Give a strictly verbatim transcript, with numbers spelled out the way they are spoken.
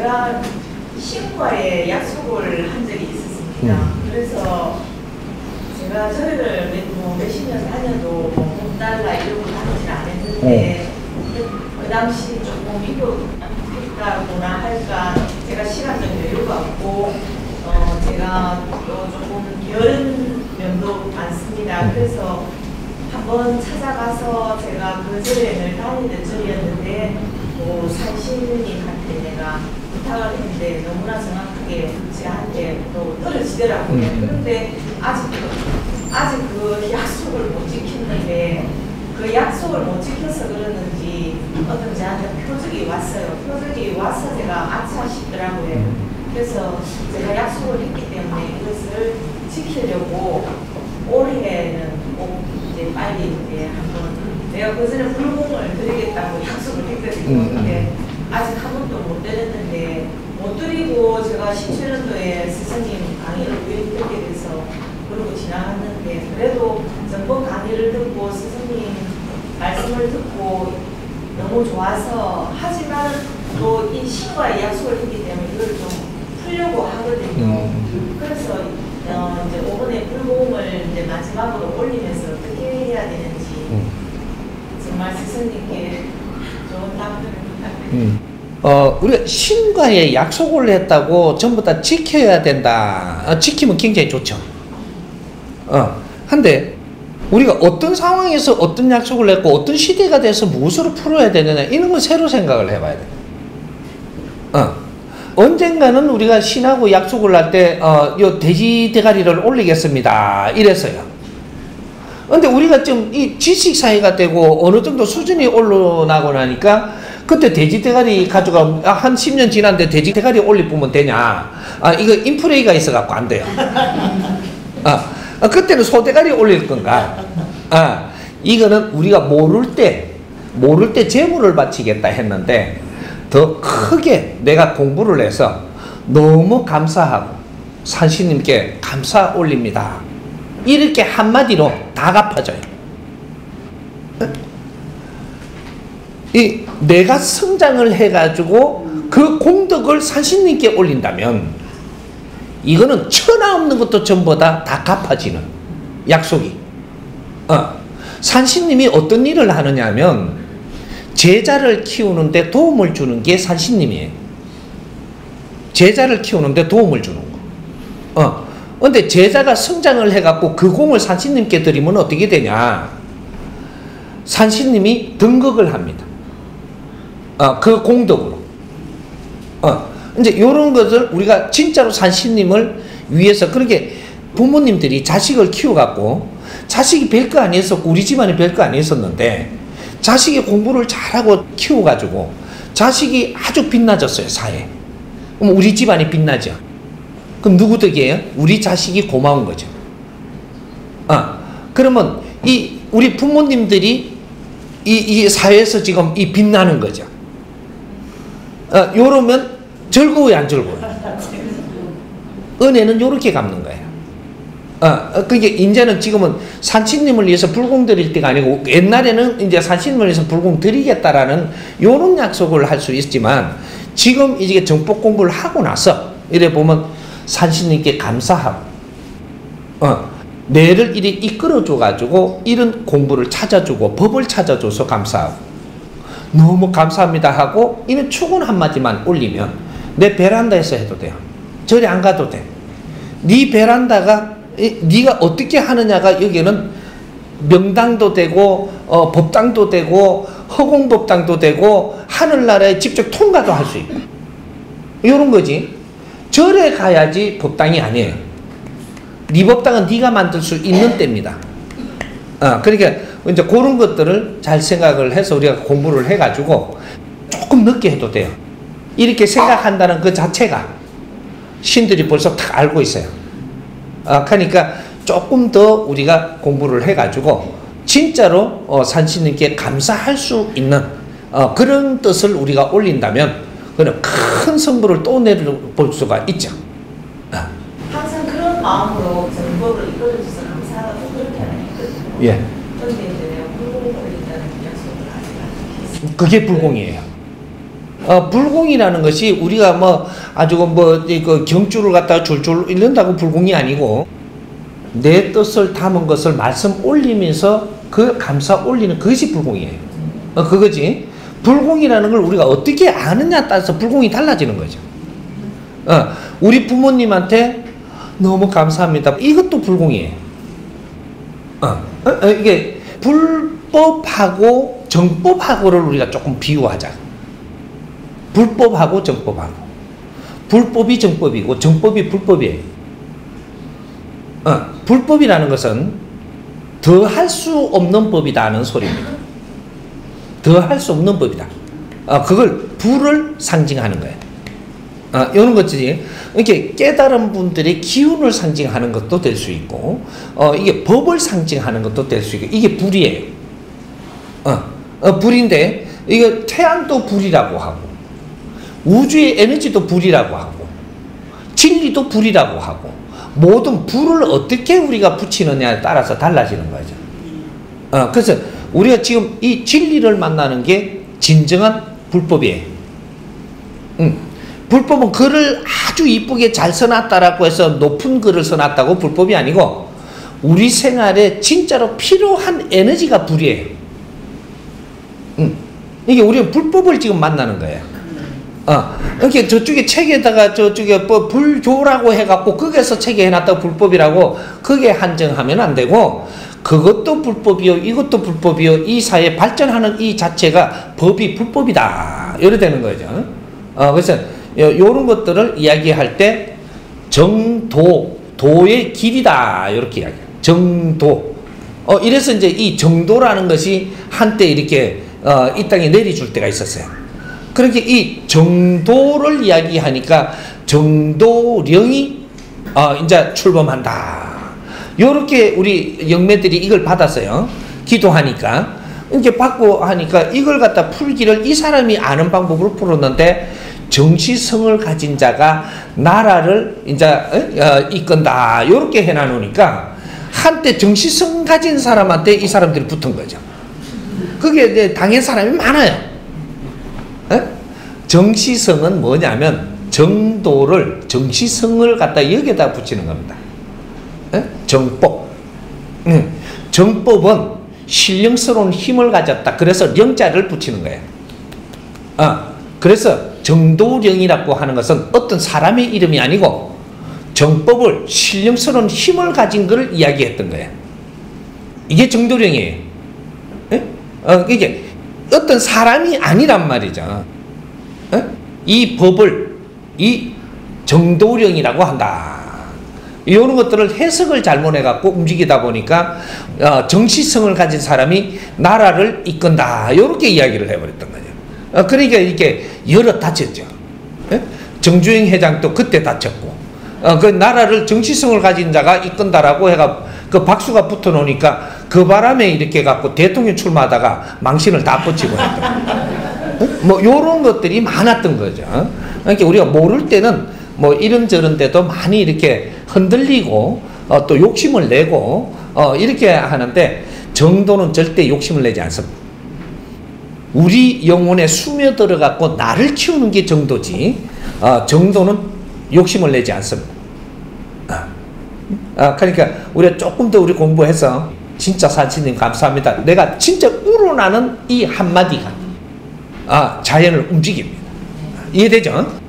제가 신과에 약속을 한 적이 있었습니다. 음. 그래서 제가 저희를 뭐 몇십 년 다녀도 뭐 달라 이러고 다니진 않았는데 음. 그 당시 조금 미국 가구나 할까 제가 시간적 여유가 없고 어 제가 또 조금 게으른 면도 많습니다. 그래서 한번 찾아가서 제가 그 절에를 다니던 절이었는데 뭐 산신님한테 내가 부탁을 했는데 너무나 정확하게 저한테 또 떨어지더라고요. 음. 그런데 아직 아직 그 약속을 못 지켰는데 그 약속을 못 지켜서 그러는지 어떤 저한테 표적이 왔어요. 표적이 와서 제가 아차 싶더라고요. 그래서 제가 약속을 했기 때문에 이것을 지키려고 올해는 꼭 이제 빨리 이제 한번 내가 그 전에 불공을 드리겠다고 약속을 했거든요. 근데 아직 한 번도 못 드렸는데 못 드리고 제가 십칠 년도에 스승님 강의를 우연히 듣게 돼서 그러고 지나갔는데 그래도 전번 강의를 듣고 스승님 말씀을 듣고 너무 좋아서 하지만 또 이 신과의 약속을 했기 때문에 이걸 좀 풀려고 하거든요. 음. 그래서 어 이제 오번에 불공을 이제 마지막으로 올리면서 어떻게 해야 되는지 음. 정말 스승님께 좋은 답변을 부탁드립니다. 음. 어, 우리가 신과의 약속을 했다고 전부 다 지켜야 된다. 어, 지키면 굉장히 좋죠. 어, 한데 우리가 어떤 상황에서 어떤 약속을 했고 어떤 시대가 돼서 무엇으로 풀어야 되느냐 이런 건 새로 생각을 해봐야 돼. 어. 언젠가는 우리가 신하고 약속을 할 때 어, 요 돼지 대가리를 올리겠습니다 이랬어요. 근데 우리가 좀 이 지식 사회가 되고 어느 정도 수준이 올라나고 나니까 그때 돼지 대가리 가져가 한 십 년 지났는데 돼지 대가리 올릴 뿐면 되냐. 아 이거 인플레이가 있어 갖고 안 돼요. 아, 아 그때는 소 대가리 올릴 건가. 아 이거는 우리가 모를 때 모를 때 재물을 바치겠다 했는데 더 크게 내가 공부를 해서 너무 감사하고 산신님께 감사 올립니다. 이렇게 한마디로 다 갚아져요. 이 내가 성장을 해가지고 그 공덕을 산신님께 올린다면 이거는 천하 없는 것도 전부 다, 다 갚아지는 약속이. 어. 산신님이 어떤 일을 하느냐 하면 제자를 키우는데 도움을 주는 게 산신님이에요. 제자를 키우는데 도움을 주는 거. 어. 근데 제자가 성장을 해갖고 그 공을 산신님께 드리면 어떻게 되냐. 산신님이 등극을 합니다. 어, 그 공덕으로. 어, 이제 요런 것을 우리가 진짜로 산신님을 위해서, 그렇게 부모님들이 자식을 키워갖고, 자식이 별거 아니었었고, 우리 집안이 별거 아니었었는데, 자식이 공부를 잘하고 키워가지고, 자식이 아주 빛나졌어요, 사회에. 그럼 우리 집안이 빛나죠. 그럼 누구 덕이에요? 우리 자식이 고마운 거죠. 아, 그러면 이 우리 부모님들이 이, 이 사회에서 지금 이 빛나는 거죠. 아, 요러면 즐거워요, 안 즐거워요? 은혜는 요렇게 갚는 거예요. 아, 그게 이제는 지금은 산신님을 위해서 불공 드릴 때가 아니고 옛날에는 이제 산신님을 위해서 불공 드리겠다라는 요런 약속을 할 수 있지만 지금 이제 정법 공부를 하고 나서 이래 보면 산신님께 감사하고 어, 뇌를 이리 이끌어줘 가지고 이런 공부를 찾아주고 법을 찾아줘서 감사하고 너무 감사합니다 하고 이런 축은 한마디만 올리면 내 베란다에서 해도 돼요. 저리 안 가도 돼. 네 베란다가 이, 네가 어떻게 하느냐가 여기는 명당도 되고 어, 법당도 되고 허공법당도 되고 하늘나라에 직접 통과도 할 수 있고 이런 거지. 절에 가야지 법당이 아니에요. 네 법당은 네가 만들 수 있는 때입니다. 아, 그러니까 이제 그런 것들을 잘 생각을 해서 우리가 공부를 해가지고 조금 늦게 해도 돼요. 이렇게 생각한다는 그 자체가 신들이 벌써 다 알고 있어요. 아, 그러니까 조금 더 우리가 공부를 해가지고 진짜로 어, 산신님께 감사할 수 있는 어, 그런 뜻을 우리가 올린다면 그는 큰 성부를 또 내려볼 수가 있죠. 아. 항상 그런 마음으로 정보를 이끌어줘서 감사하고 그렇게 했거든요. 예. 그런데 이제 내가 불공을 드린다는 약속을 아직 안 지켰어요. 그게 불공이에요. 어, 불공이라는 것이 우리가 뭐 아주 뭐그 경주를 갖다가 줄줄 읽는다고 불공이 아니고 내 뜻을 담은 것을 말씀 올리면서 그 감사 올리는 그것이 불공이에요. 어, 그거지. 불공이라는 걸 우리가 어떻게 아느냐에 따라서 불공이 달라지는 거죠. 어, 우리 부모님한테 너무 감사합니다. 이것도 불공이에요. 어, 어, 어, 이게 불법하고 정법하고를 우리가 조금 비유하자. 불법하고 정법하고. 불법이 정법이고 정법이 불법이에요. 어, 불법이라는 것은 더 할 수 없는 법이다는 소리입니다. 더 할 수 없는 법이다. 어, 그걸 불을 상징하는 거예요. 어, 이런 것들이 이렇게 깨달은 분들의 기운을 상징하는 것도 될 수 있고, 어, 이게 법을 상징하는 것도 될 수 있고, 이게 불이에요. 어, 어, 불인데, 이거 태양도 불이라고 하고, 우주의 에너지도 불이라고 하고, 진리도 불이라고 하고, 모든 불을 어떻게 우리가 붙이느냐에 따라서 달라지는 거죠. 어, 그래서 우리가 지금 이 진리를 만나는 게 진정한 불법이에요. 음. 불법은 글을 아주 이쁘게 잘 써놨다라고 해서 높은 글을 써놨다고 불법이 아니고 우리 생활에 진짜로 필요한 에너지가 불이에요. 음. 이게 우리는 불법을 지금 만나는 거예요. 어, 이렇게 저쪽에 책에다가 저쪽에 뭐 불교라고 해갖고 거기에서 책에 해놨다고 불법이라고 그게 한정하면 안 되고 그것도 불법이요 이것도 불법이요 이 사회 발전하는 이 자체가 법이 불법이다 이래 되는 거죠. 어, 그래서 요런 것들을 이야기할 때 정도 도의 길이다 이렇게 이야기해요. 정도. 어, 이래서 이제 이 정도라는 것이 한때 이렇게 어, 이 땅에 내려줄 때가 있었어요. 그렇게 이 정도를 이야기하니까 정도령이 어, 이제 출범한다. 요렇게 우리 영매들이 이걸 받았어요. 기도하니까. 이렇게 받고 하니까 이걸 갖다 풀기를 이 사람이 아는 방법으로 풀었는데 정치성을 가진 자가 나라를 이제 어, 이끈다. 요렇게 해놔놓으니까 한때 정치성 가진 사람한테 이 사람들이 붙은 거죠. 그게 이제 당한 사람이 많아요. 에? 정치성은 뭐냐면 정도를 정치성을 갖다 여기에다 붙이는 겁니다. 에? 정법. 응. 정법은 신령스러운 힘을 가졌다. 그래서 영자를 붙이는 거예요. 아, 그래서 정도령이라고 하는 것은 어떤 사람의 이름이 아니고 정법을 신령스러운 힘을 가진 것을 이야기했던 거예요. 이게 정도령이에요. 에? 어, 이게 어떤 사람이 아니란 말이죠. 에? 이 법을 이 정도령이라고 한다. 이런 것들을 해석을 잘못해갖고 움직이다 보니까 어, 정치성을 가진 사람이 나라를 이끈다. 이렇게 이야기를 해버렸던 거죠. 어, 그러니까 이렇게 여러 다쳤죠. 에? 정주행 회장도 그때 다쳤고, 어, 그 나라를 정치성을 가진 자가 이끈다라고 해가 그 박수가 붙어 놓으니까 그 바람에 이렇게 갖고 대통령 출마하다가 망신을 다 뻗치고 했던 뭐 요런 것들이 많았던 거죠. 그러니까 우리가 모를 때는 뭐 이런저런 데도 많이 이렇게 흔들리고 어, 또 욕심을 내고 어, 이렇게 하는데 정도는 절대 욕심을 내지 않습니다. 우리 영혼에 스며들어 갖고 나를 키우는 게 정도지 어, 정도는 욕심을 내지 않습니다. 아, 그러니까 우리가 조금 더 우리 공부해서 진짜 산신님 감사합니다. 내가 진짜 우러나는 이 한마디가 아, 자연을 움직입니다. 이해되죠?